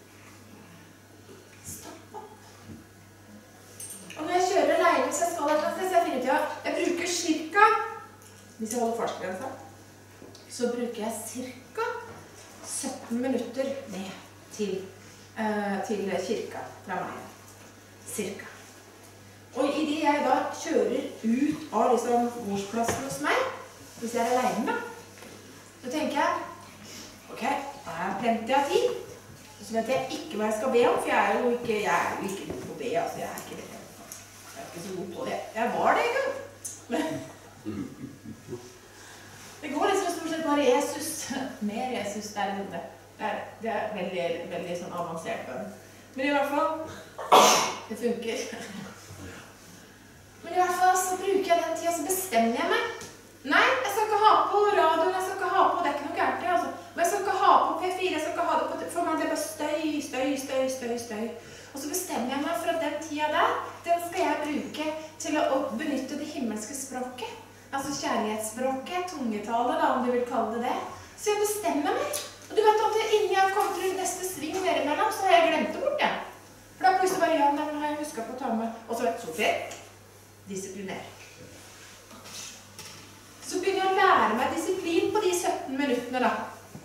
Stopp opp. Og når jeg kjører alene, hvis jeg skal et eller annet sted, så jeg finner ut, ja, jeg bruker cirka, hvis jeg holder fartsgrensa, så bruker jeg cirka sytten minutter ned til, uh, til kirka fra meg. Cirka. Og i det jeg da kjører ut av liksom bordsplassen hos meg, hvis jeg er alene, så tenker jeg, ok, da er jeg plenty av tid. Så vet jeg ikke hva jeg skal be om, for jeg er jo ikke, jeg er jo ikke god på å be, altså jeg er ikke det. Jeg er ikke så god på det. Jeg var det ikke. Men det går liksom stort sett bare Jesus. Mer Jesus der inne. Det er, det er veldig, veldig sånn avansert bønn. Men i hvert fall, det funker. Men i hvert fall så bruker jeg den tida, så bestemmer jeg meg. Nei, jeg skal ikke ha på radioen, jeg skal ikke ha på, det er ikke noe gærent, altså. Men jeg skal ikke ha på P fire, jeg skal ikke ha det på, for meg det er bare støy, støy, støy, støy, støy. Og så bestemmer jeg meg for at den tida der, den skal jeg bruke til å benytte det himmelske språket. Altså kjærlighetsspråket, tungetale da, om du vil kalle det det. Så jeg bestemmer meg. Og du vet at innen jeg kom til neste sving nede imellom, så har jeg glemt det bort, ja. For da plutselig bare, ja, nei, har jeg husket på å ta med. Og så, Sofie, disiplinere. Så begynner jeg å lære meg disiplin på de sytten minuttene da.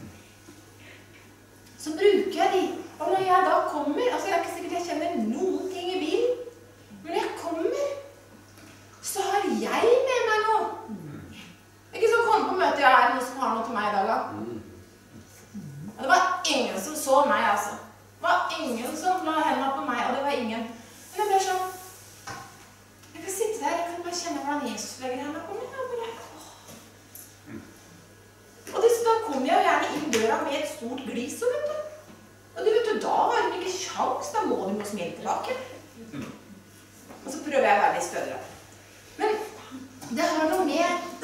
Så bruker jeg de. Og når jeg da kommer, altså jeg er ikke sikkert jeg kjenner noen ting i bilen, men når jeg kommer, så har jeg med meg noe. Ikke sånn kom på møte, ja, er det noen som har noe til meg i dag da? Og det var ingen som så meg, altså. Det var ingen som la hendene på meg, og det var ingen. Men det ble sånn, jeg kan sitte der, jeg kan bare kjenne hvordan Jesus legger hendene på meg. Og det, da kom jeg jo gjerne inn døra med et stort glis, vet du. Og du vet du, da har de ikke sjans, da må de må smile tilbake. Og så prøver jeg å være litt stødere. Men det har noe med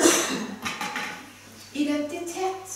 identitet.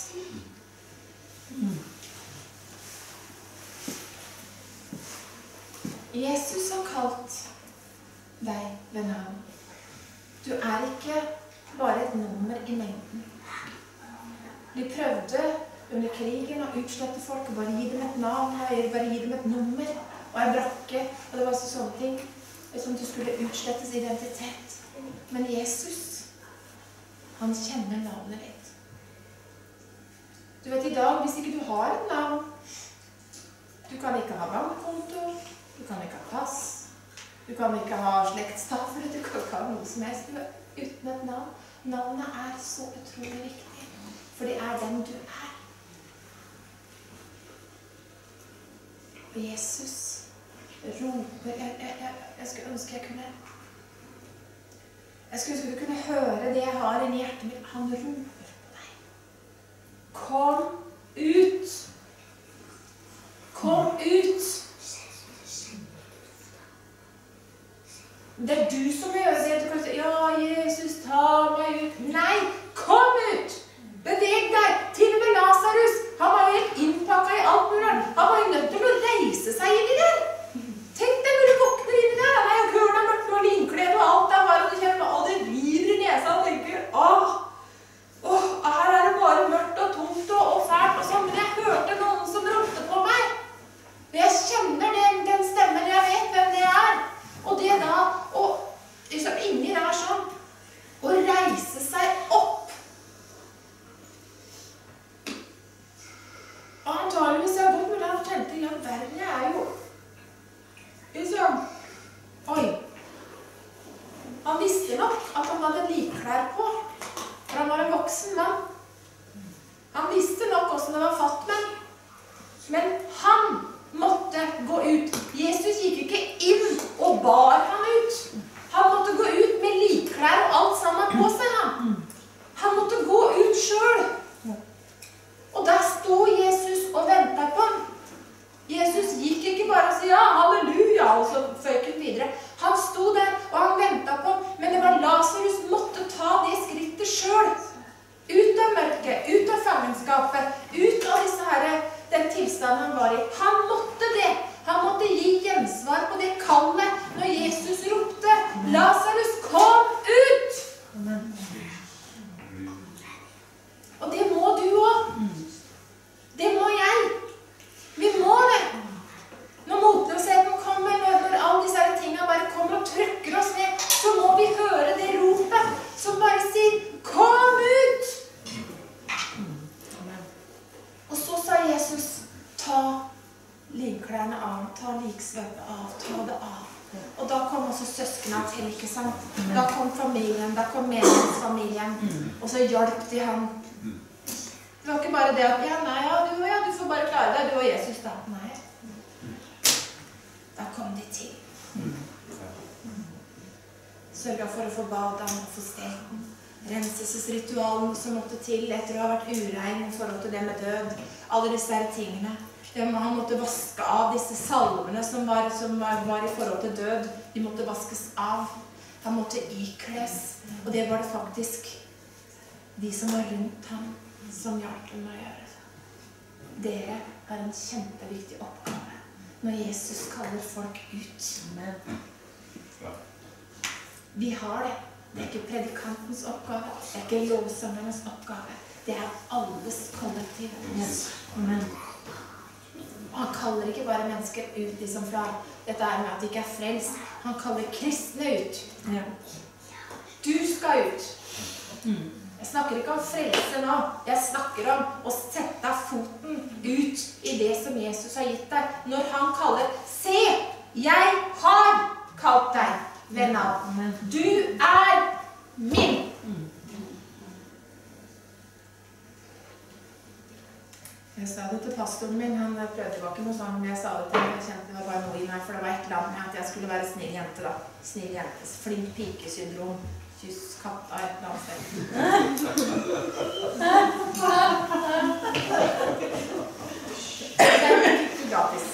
Jesus har kalt deg ved navn. Du er ikke bare et nummer i mengden. De prøvde under krigen å utslette folk og bare gi dem et navn, bare gi dem et nummer og en brakke, og det var så sånne ting som du skulle utslettes identitet. Men Jesus, han kjenner navnet ditt. Du vet i dag, hvis ikke du har et navn, du kan ikke ha bankkonto, du kan ikke ha pass, du kan ikke ha slektstavler, du kan ikke ha noe som helst uten et navn. Navnet er så utrolig viktig. For det er den du er. Og Jesus roper, jeg, jeg, jeg, jeg skulle ønske jeg kunne, jeg skulle ønske du kunne høre det jeg har inni hjertet mitt. Han roper på deg. Kom ut! Kom ut! Det er du som gjør det. Du kan si, ja, Jesus, ta meg ut. Nei, kom ut! Beveg deg! Til og med Lazarus, han var helt innpakket i alt mulig. Han var jo nødt til å reise seg inn i der. Tenk deg når du våkner inn i der. Han er jo gørna mørkt og linkled og alt der var, og du kjenner, og det river i nesa og tenker, åh, åh, her er det bare mørkt og tomt og, og fælt og sånn. Men jeg hørte noen som ropte på meg. Jeg kjenner den, den stemmen, jeg vet hvem det er. Og det da, og liksom at han hadde likklær på, for han var en voksen mann. Han visste nok hvordan det var fatt med, men han måtte gå ut. Jesus gikk ikke inn og bar han ut. Han måtte gå ut med likklær og alt sammen på seg, han. Han måtte gå ut selv. Og der stod Jesus og ventet på ham. Jesus gikk ikke bare og sa ja, halleluja, og så føk han videre. Han stod der, og han ventet på ham, men det var Lazarus måtte ta det skrittet selv. Ut av mørket, ut av fangenskapet, ut av disse her, den tilstanden han var i. Han måtte det. Han måtte gi gjensvar på det kallet når Jesus ropte, Lazarus, kom ut! Og det må du også. Det må jeg. Vi må det. Når motløsheten kommer, når, når alle disse her tingene bare kommer og trykker oss ned, så må vi høre det ropet som bare sier, kom ut! Og så sa Jesus, ta likklærne av, ta liksvøpet av, ta det av. Og da kom også søskene til, ikke sant? Da kom familien, da kom menighetsfamilien, og så hjalp de ham. Det var ikke bare det at, ja, nei, ja, du, ja, du får bare klare deg, du og Jesus da. Nei. Da kom de til. Sørget for å få baden og få steken. Renselsesritualen som måtte til etter å ha vært urein i forhold til det med død. Alle disse her tingene. Han måtte vaske av disse salvene som var, som var i forhold til død. De måtte vaskes av. Han måtte ikles. Og det var det faktisk de som var rundt ham, som hjalp ham å gjøre det. Dere har en kjempeviktig oppgave når Jesus kaller folk ut. Vi har det. Det er ikke predikantens oppgave. Det er ikke lovsangernes oppgave. Det er alles kollektiv. Amen. Han kaller ikke bare mennesker ut liksom fra dette er med at de ikke er frelst. Han kaller kristne ut. Du skal ut. Jeg snakker ikke om frelse nå. Jeg snakker om å sette foten ut i det som Jesus har gitt deg. Når han kaller, se, jeg har kalt deg ved navn. Du er min. Jeg sa det til pastoren min, han prøvde, det var ikke noe sånn, men jeg sa det til ham, jeg kjente det var bare noe i meg, for det var et eller annet med at jeg skulle være snill jente da. Snill jente, flink pikesyndrom. Kyss katta et eller annet sted. Det er ikke gratis.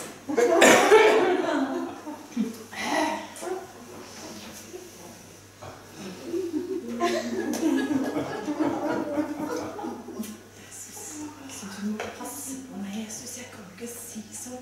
Jesus, du må passe på meg, Jesus. Jeg kan ikke si sånn.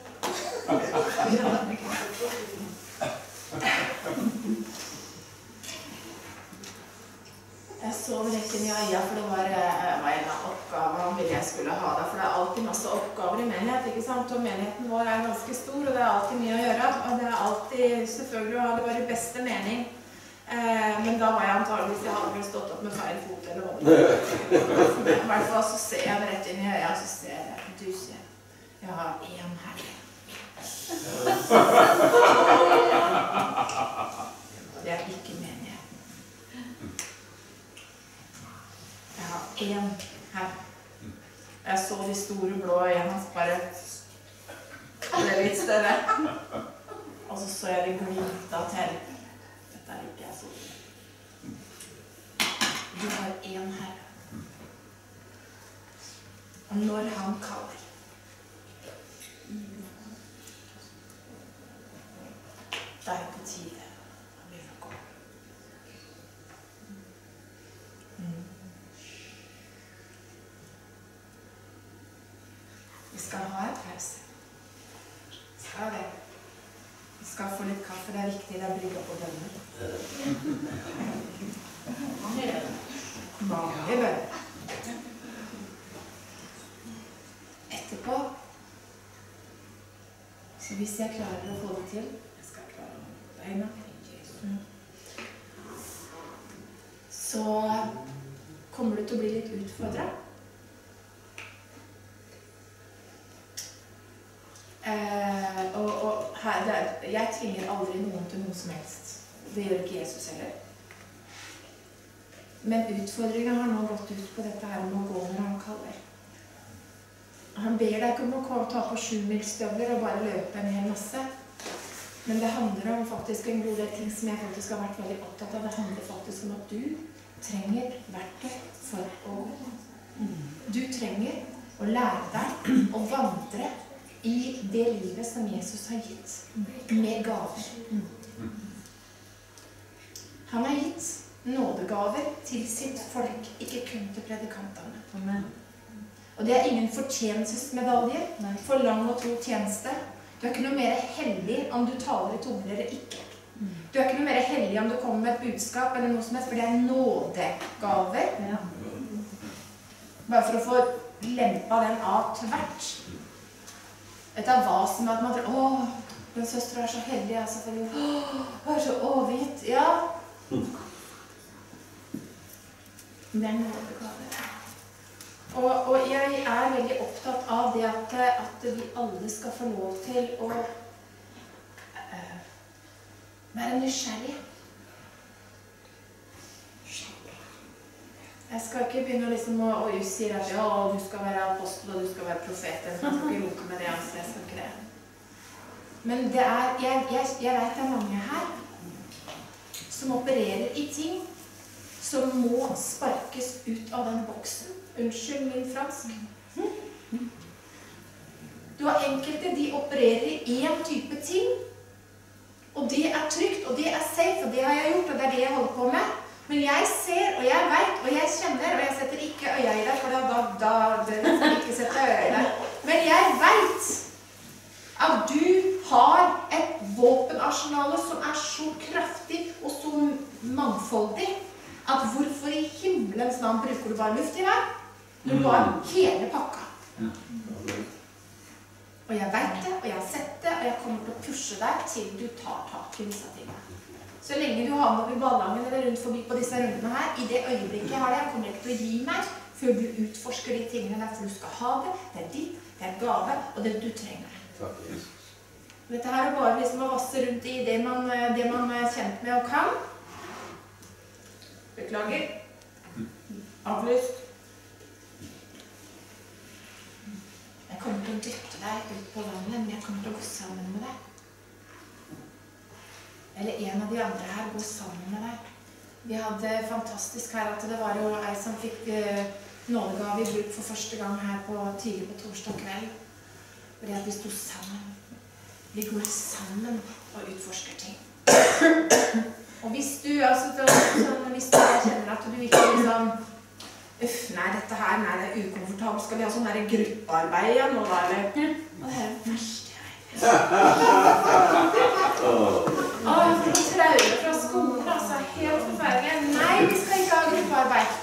Jeg sov rett inn i øya, for det var, var en av oppgavene jeg skulle ha da. For det er alltid masse oppgaver i menighet, ikke sant? Og menigheten vår er ganske stor, og det er alltid mye å gjøre. Og det er alltid, selvfølgelig, å ha det var i beste mening. Eh, men da var jeg antageligvis, jeg hadde vel stått opp med feil fot, eller hva det var. I hvert fall så ser jeg rett inn i øya, så ser jeg, du ser, jeg har en herre. Det er ikke menighet. Jeg har en her. Jeg så de store blå øynene hans bare. Det er litt større. Og så så jeg det glimta til. Dette er ikke jeg så. Du har en her. Og når han kaller, da er det på tide. Vi skal ha en pause. Vi skal det. Vi skal få litt kaffe. Det er viktig. Det er brygget på bønner. Mange bønner. Mange bønner. Etterpå, så hvis jeg klarer å få det til, jeg skal klare å beina, så kommer du til å bli litt utfordret. Eh, og, og her, det er, jeg tvinger aldri noen til noe som helst. Det gjør ikke Jesus heller. Men utfordringen har nå gått ut på dette her med å gå når han kaller. Han ber deg ikke om å ta på sjumilsstøvler og bare løpe en hel masse. Men det handler om faktisk en god del ting som jeg faktisk har vært veldig opptatt av. Det handler faktisk om at du trenger verktøy for å gå. Du trenger å lære deg å vandre i det livet som Jesus har gitt, med gaver. Han har gitt nådegaver til sitt folk, ikke kun til predikantene. Amen. Og det er ingen fortjenelsesmedalje for lang og tro tjeneste. Du er ikke noe mer hellig om du taler i tunger eller ikke. Du er ikke noe mer hellig om du kommer med et budskap eller noe som helst, for det er nådegaver. Ja. Bare for å få lempa den av tvert. Vet du hva som er at man tror, åh, den søster er så heldig, altså, for åh, hun er så overgitt. Ja. Det er nådegaver. Og, og jeg er veldig opptatt av det at, at vi alle skal få lov til å uh, være nysgjerrige. Jeg skal ikke begynne liksom å, og just sier at ja, du skal være apostel og du skal være profet. Jeg skal ikke rote med det, altså. Jeg skal ikke det. Men det er, jeg, jeg, jeg vet det er mange her som opererer i ting som må sparkes ut av den boksen. Unnskyld min fransk. Du har enkelte, de opererer i en type ting, og det er trygt, og det er safe, og det har jeg gjort, og det er det jeg holder på med. Men jeg ser, og jeg vet, og jeg kjenner, og jeg setter ikke øya i deg, for da, da, da det skal jeg ikke sette øya i deg. Men jeg vet at du har et våpenarsenale som er så kraftig og så mangfoldig, at hvorfor i himmelens navn bruker du bare luft i deg? Når du har hele pakka. Og jeg vet det, og jeg har sett det, og jeg kommer til å pushe deg til du tar tak i disse tingene. Så lenge du havner over ballangen eller rundt forbi på disse rundene her, i det øyeblikket jeg har det, jeg kommer ikke til å gi meg før du utforsker de tingene der, for du skal ha det, det er ditt, det er gave, og det du trenger. Takk, Jesus. Dette her er bare liksom å vasse rundt i det man, det man er kjent med og kan. Beklager. Avlyst. Jeg kommer til å dytte deg ut på landet, men jeg kommer til å gå sammen med deg. Eller en av de andre her går sammen med deg. Vi hadde fantastisk her at det var jo ei som fikk eh, nådegave i bruk for første gang her på, tidlig på torsdag kveld. Fordi at vi stod sammen. Vi går sammen og utforsker ting. Og hvis du, altså, sånn, hvis du kjenner at du ikke liksom, uff, nei, dette her, nei, det er ukomfortabelt, skal vi ha sånn der gruppearbeid igjen, og da er det, og det er det verste jeg vet. Åh, jeg får traume fra skolen, altså, helt forferdelig. Nei, vi skal ikke ha gruppearbeid.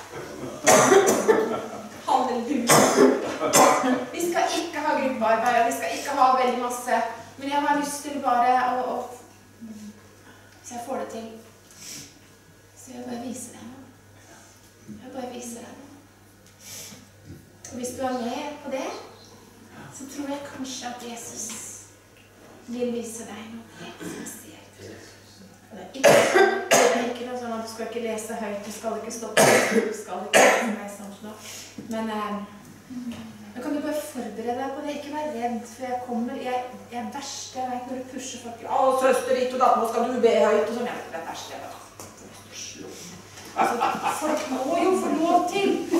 Halleluja. Vi skal ikke ha gruppearbeid, og vi skal ikke ha veldig masse, men jeg har lyst til bare å, å så jeg får det til. Så jeg bare viser deg noe. Jeg bare viser deg noe. Og hvis du er med på det, så tror jeg kanskje at Jesus vil vise deg noe helt spesielt. Det er ikke, det er ikke noe sånn at du skal ikke lese høyt, du skal ikke stoppe, du skal ikke lese meg sånn slå. Men eh, nå kan du bare forberede deg på det, ikke være redd, for jeg kommer, jeg, jeg er verst, jeg vet når du pusher folk, å, søster, ditt og datt, nå skal du be høyt, og sånn, jeg vet det er verst, jeg bare, slå. Altså, folk må jo få lov til